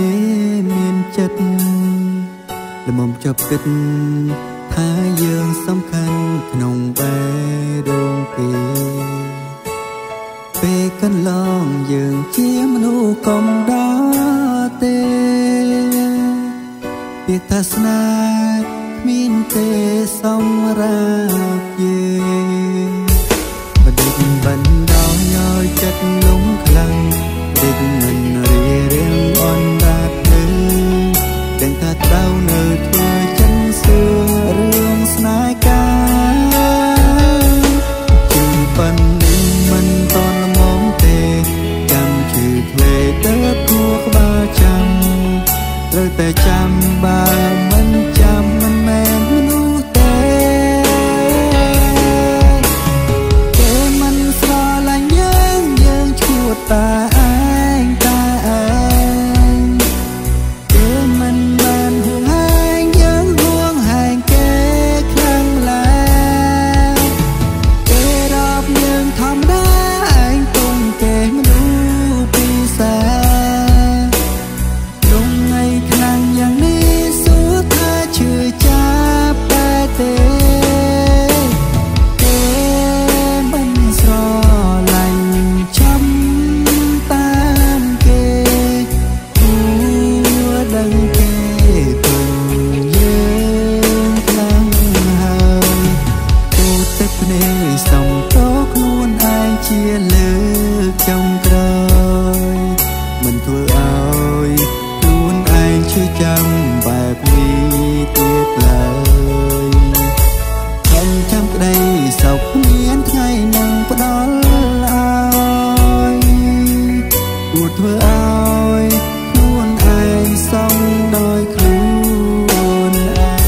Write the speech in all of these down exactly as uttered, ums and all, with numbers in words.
មានចិត្តល្មមចាប់គិតថាយើងសំខាន់ក្នុងបែរដងគេពេលកន្លងយើងជាមនុស្សកំដរទេពាក្យថាស្នេហ៍គ្មានទេសម្រាប់យើងបដិបបណ្ដោយឲ្យចិត្តលំខ្លាំងដេកមិនរៀរៀងអន់រាតទៅដឹងថាត្រូវនៅធ្វើចិនសឿងរឿងស្នេហ៍កាជឿប៉ុណ្នេះមិនតន់ល្មមទេចាំជឿធ្វេទៅគួរក្បាលចាំត្រូវតែចាំបើមិនចាំមិនមែនមនុស្សទេគេមិនស្រឡាញ់យើងយើងឈួតតាឯងតាឯងគេមិនបានហួងហែងយើងហួងហែងគេខ្លាំងម្ល៉េះគេរាប់យើងធម្មតាឯងទុំគេមនុស្សពិសេសសំតោខ្លួនឯងជាលើកចុងក្រោយមិនធ្វើឲ្យខ្លួនឯងឈឺចាំបែបនេះទៀតឡើយចាំចាំក្តីសោកគ្មានថ្ងៃនឹងផ្ដល់ឲ្យគួរធ្វើឲ្យខ្លួនឯងសំដោយខ្លួនឯង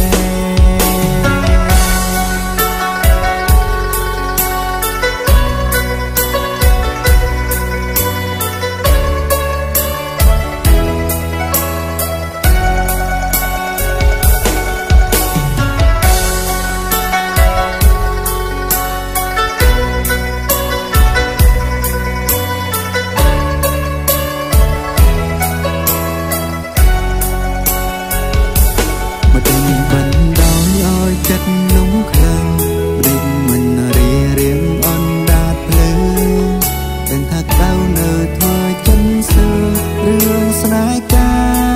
ចិត្តលំខ្លាំងព្រិចមិនរៀរៀងអន់ដាតភ្លើងដឹងថាក្តៅនៅធ្វើចិនសើរឿងស្នេហ៍កា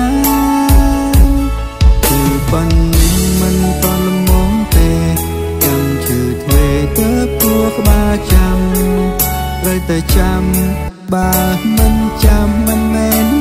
គឺប៉ុនមិនតន់ល្មមទេចាំឈឺធ្វេទៅពួរក្បាលចាំត្រូវតែចាំបើមិនចាំមិនមែន